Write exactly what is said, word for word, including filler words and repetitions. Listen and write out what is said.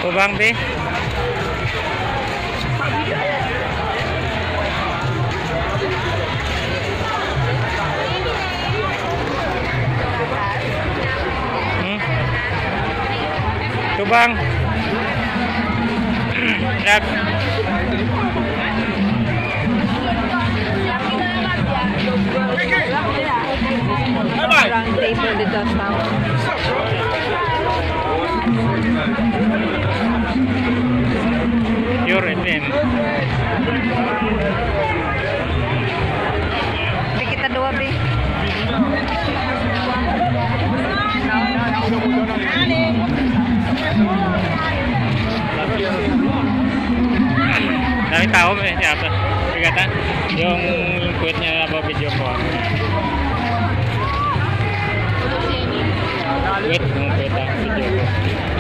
Kubang be. Hmm? Kubang. Yak. Round table dito sa Pure Edwin. Di kita dua bi. Dami tao eh, siapa? Kata yung quitnya apa video ko. Quit, yung quit video ko.